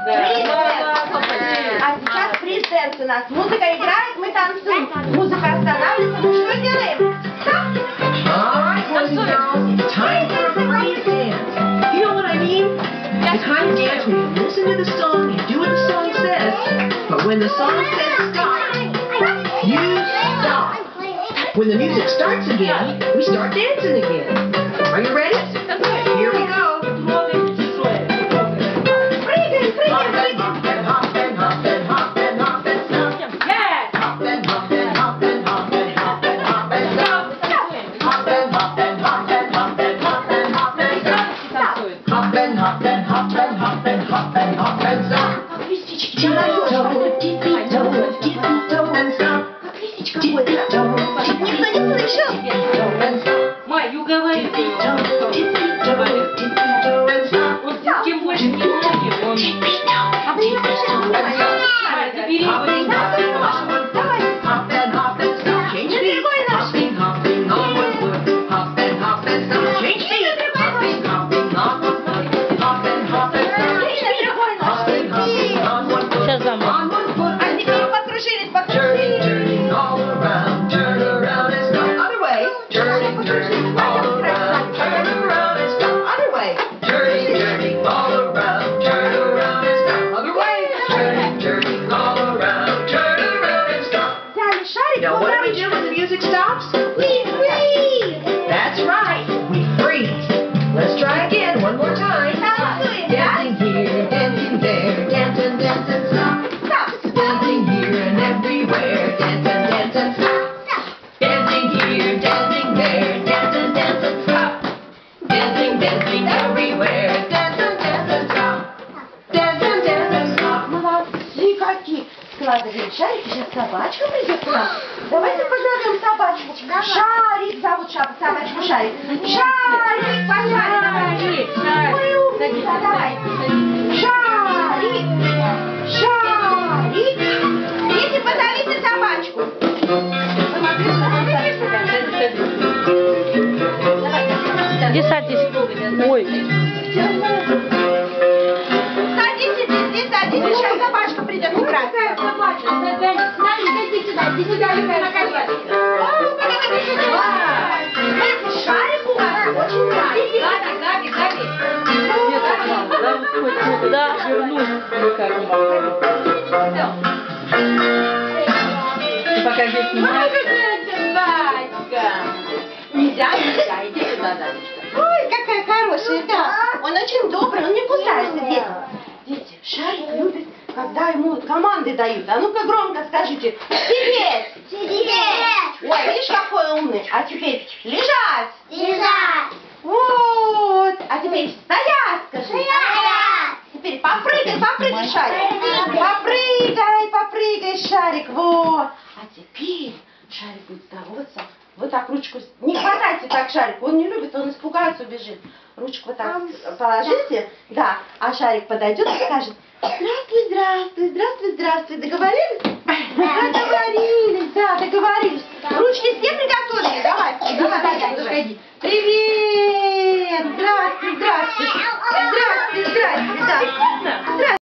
А сейчас фриз-дэнс у нас. Музыка играет, мы танцуем. Музыка останавливается, мы что делаем? Time for a freeze dance. You know what I mean? The kind of dance where you listen to the song, you do what the song says, but when the song says stop, you stop. When the music starts again, we start dancing again. Are you ready? Here we go. Никто не слышал? Май, уговори. Вот чем больше внимания, он... А вы не обращайте внимания. Забери его. Давай. Не другой наш. Сейчас за мной. А теперь покружились, покружились. Now what do we do when the music stops? We freeze. That's right, we freeze. Let's try again one more time. Dancing here, dancing there, dancing, dancing, stop. Stop. Dancing here and everywhere, dancing, dancing, stop. Dancing here, dancing there, dancing, dancing, stop. Dancing, dancing everywhere, dancing, dancing, stop. Dancing, dancing, stop. Молодцы какие. Складываем шарики, сейчас собачка придет к нам. Давайте позовем собачку. Шарик зовут собачку Шарик. Шарик, пошарик. Ой, умница, давай. Шарик. Шарик. Дети, позовите собачку. Где садись? Ой. Садитесь здесь, садитесь. Сейчас собачка придет играть. Иди сюда, на коленке. Шарик у вас очень нравится. Габи. Да, вернусь. Пока здесь снимаешь. Нельзя, иди сюда, Данечка. Ой, какая хорошая, да. Он очень добрый, он не кусается, дети. Дети, Шарик любит, когда ему команды дают. А ну-ка громко скажите. Сидеть! Сидеть! Ой, видишь, какой умный. А теперь лежать! Лежать! Вот. А теперь стоять, скажи. Стоять! Теперь попрыгай, попрыгай, Шарик. Попрыгай, попрыгай, Шарик. Вот. А теперь Шарик будет здороваться. Вот так ручку... Не хватайте так Шарику, он не любит, он испугается, убежит. Ручку вот так положите, да, а Шарик подойдет и скажет: здравствуй, здравствуй, здравствуй, здравствуй. Договорились?